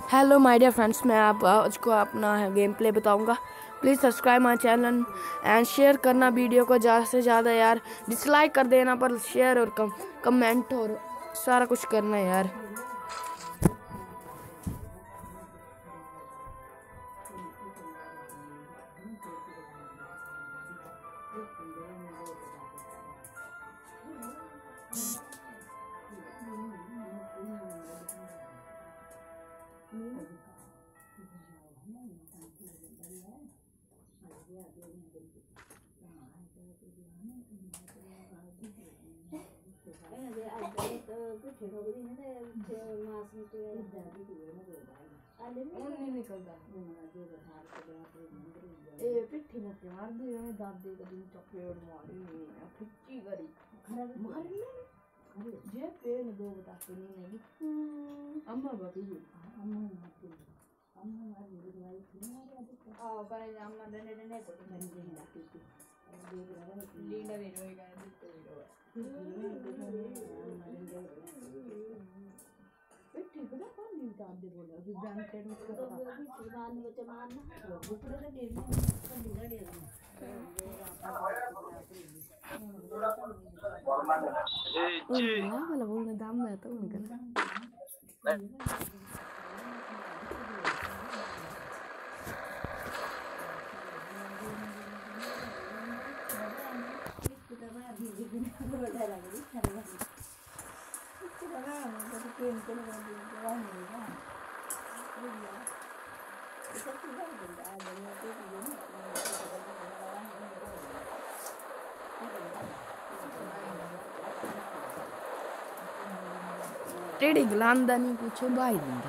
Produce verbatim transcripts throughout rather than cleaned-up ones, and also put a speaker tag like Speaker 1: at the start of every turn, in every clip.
Speaker 1: Hello my dear friends, मैं आप आज को अपना गेम प्ले बताऊँगा। Please subscribe my channel and share करना वीडियो को ज़्यादा से ज़्यादा यार। डिसलाइक कर देना पर शेयर और कम कमेंट और सारा कुछ करना यार। पिट्ठी में प्यार दी दादी कभी चॉकलेट मारी खिच्ची करी मारी जे पेन दो बताते नहीं लगी अम्मा बाकी जी अम्मा मारती अम्मा मारी दवाई थी ना आ पर अम्मा डंडे डंडे को डंडे लाती थी लीडा भी रोएगा दिखते भी रोए पिट्ठी पता कौन नहीं दादी बोले अभी ब्लैंकेट में कर रहा है जुबान में तो मारना ऊपर से गिरना तो बिगड़ गया जी वाला बोलने दाम में तो उनका टेढ़ी गलांदा नहीं कुछ बाई दिंदा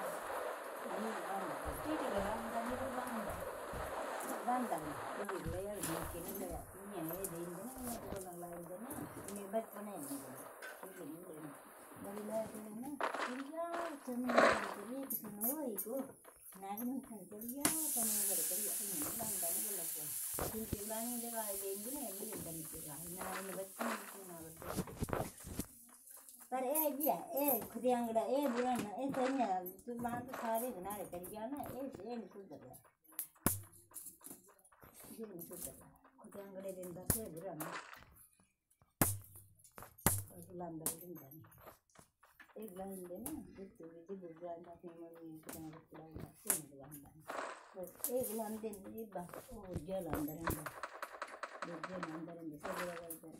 Speaker 2: पर ए जिया ए खुदियांगड़ा ए बुराना ए सन्या तू मान तो सारे बनारे कर गया ना ए ए नहीं सुधर रहा ये नहीं सुधर रहा खुदियांगड़े दिन दा से बुराना और लांदा दिन दा एक लाइन दे ना जितने भी बुराना से मम्मी खुदियांगड़े खुदियांगड़ा से नहीं लांदा बस एक लाइन दे ये बस ओ जल अंदर अंदर जल अंदर अंदर सब लगा इधर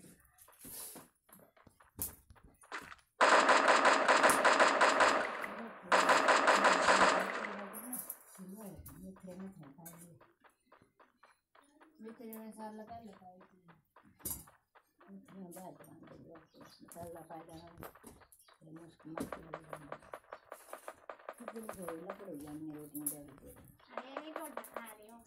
Speaker 2: साल लगा लगा इतना बात साल लगा जाना मुश्किल दिल से लकड़ी जानी रोटी में डाल दे अरे नहीं पड़ खा रही हूं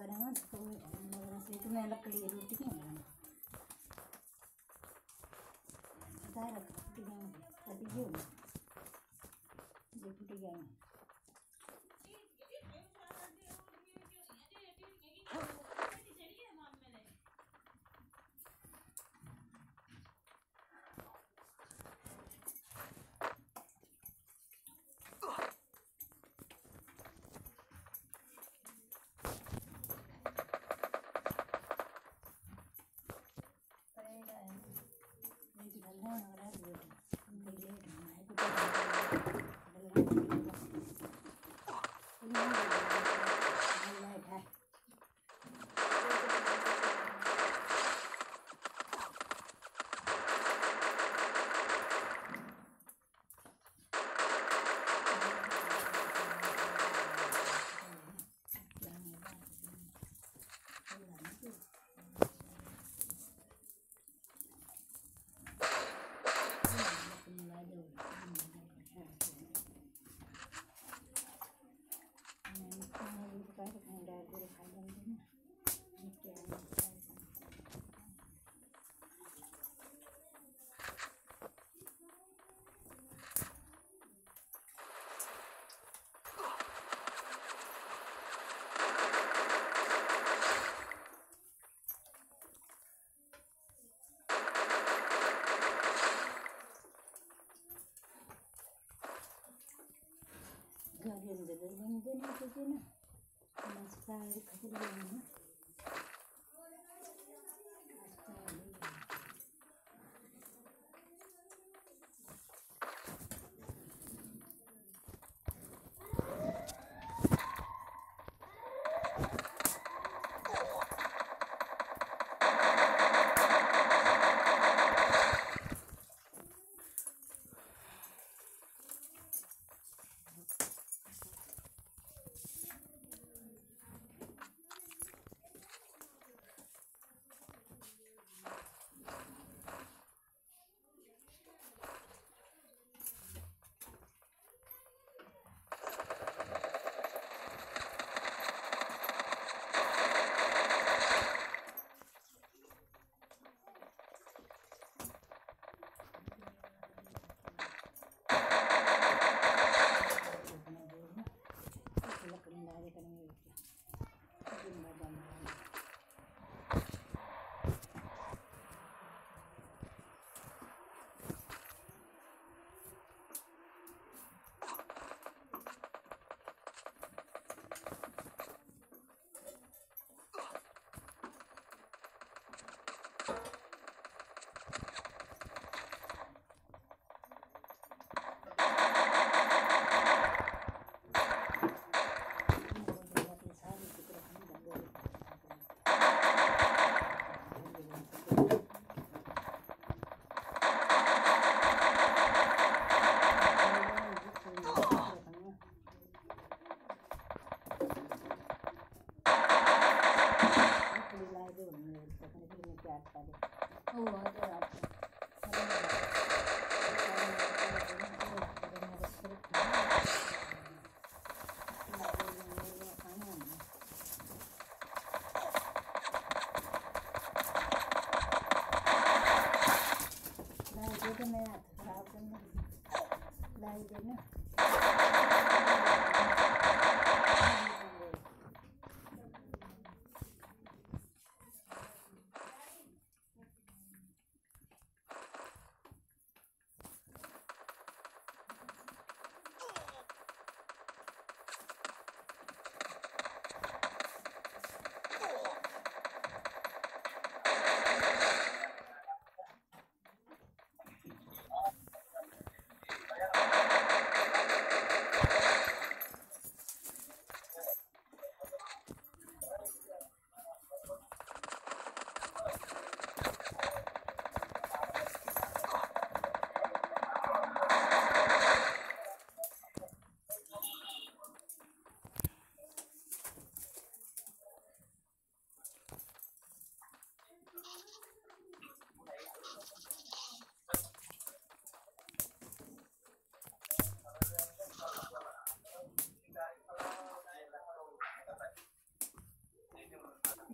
Speaker 2: करें ना तो मगर से तो मैं लकड़ी की रोटी नहीं बनाऊँ पता है फुट गया कभी जो जो फुट गया Gagen de benim de ne dediğini nasıl katılıyorum.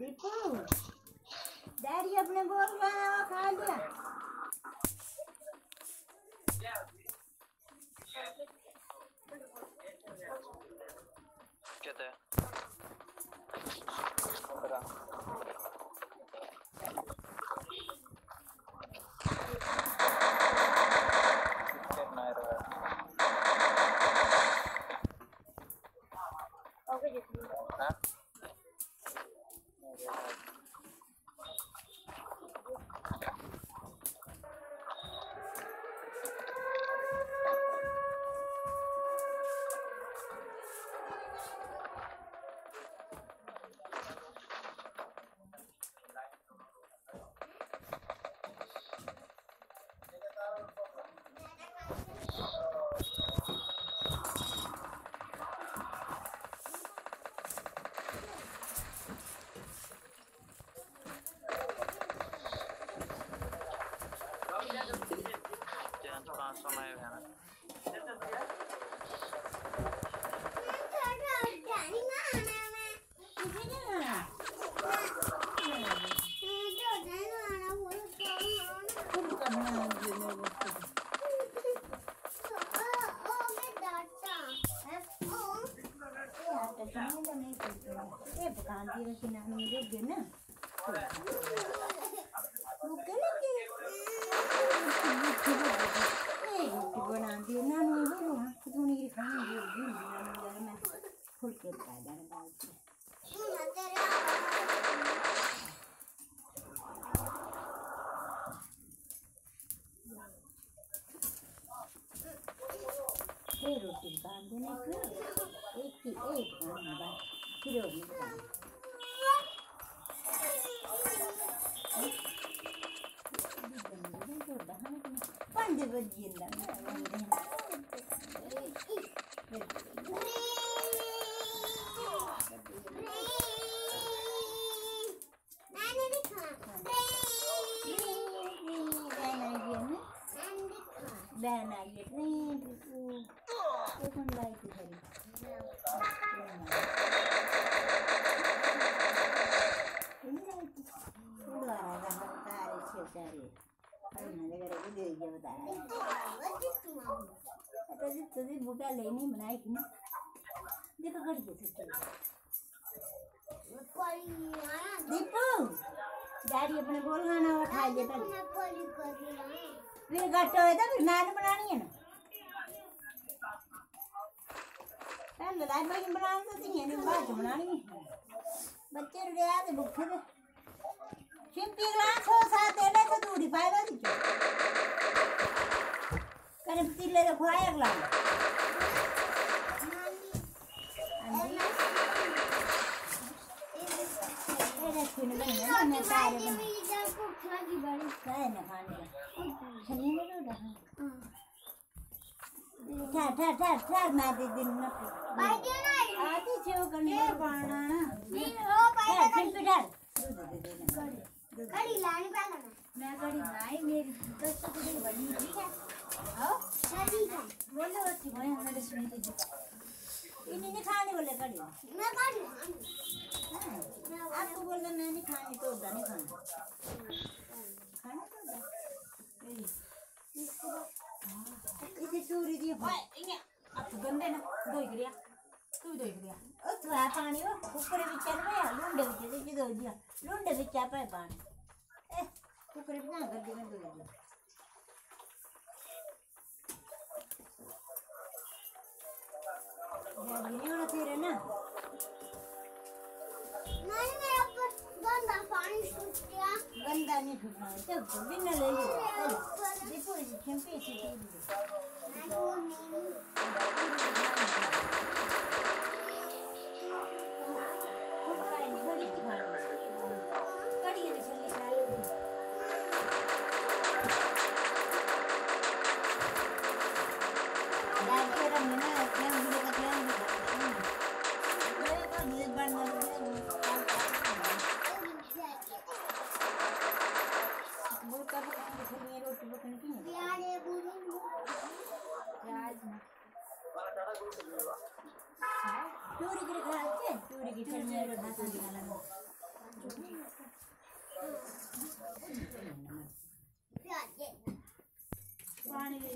Speaker 2: Deepu daddy अपने बोल रहा है खा लिया
Speaker 3: कहते हैं समय है ना
Speaker 2: रोटी बांधने को एक ही एक खाना बस फिर पंज बजे बहन आई है नहीं लाई थी खरी दोबारा रहा तारे छे तारे हमने लगा रे दे दिया बता तो जी तो जी बुका लेनी बनाई थी ना देखो खड़ी है सकती दीपू डैडी अपने बोल खाना उठा ले पहले फिर गट्टो है तो फिर नान बनानी है ना पहले लाइट बनी बनानी तो थी नहीं बाद में बनानी है बच्चे रुके आते भूखे थे शिंपी ग्लास हो साथ देने तो दूरी पाएगा दिखे कने पतीले तो खुआया ग्लास ये छीन लेंगे ना मैं तारे में काय ना खाने छनी में लो ठा ठा ठा ठा मैं दे दिन ना भाई दे ना आती छो करने पाना नहीं हो पाएगा फिर डाल दूध दे दे कड़ी लानी पाला ना मैं कड़ी बनाई मेरी दस टुकड़ी बनी ठीक है आओ ठीक है बोलो अच्छी भाई हमारे सुनी थी इन्हें नहीं खाने बोले कड़ी मैं कड़ी खानी आपको बोल रहा मैं नहीं खानी तो उधर नहीं खाना खाना तो मेरी इसे चूरी दी भाई इन्हें आप गंदे ना दो ही दिया तू दो ही दिया ओ तू आ पानी वो ऊपर भी चल रहा है लुंडे भी चल दो दिया लुंडे भी चापा है पानी ए ऊपर भी ना कर दिया दो दिया ये नहीं होना तेरे ना नहीं मैं ऊपर गंदा पानी छूट गया गंदा नहीं छूटना है तो बिना ले लो देखो ये चंपे से चूरी के खा के चूरी की चटनी और भात निकालना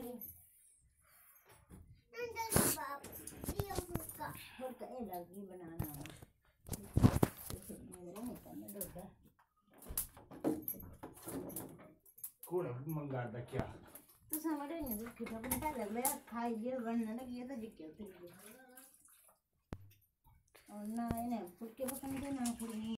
Speaker 2: और का ये लगी बनाना है मेरे नहीं करना डोडा
Speaker 3: कौन मंगा दा क्या
Speaker 2: तो समझ नहीं तो कितना बनता लग रहा है खाई ये बनने लगी है तो जिक्के उतर गई और ना इन्हें फुटके पकड़ने ना फुटने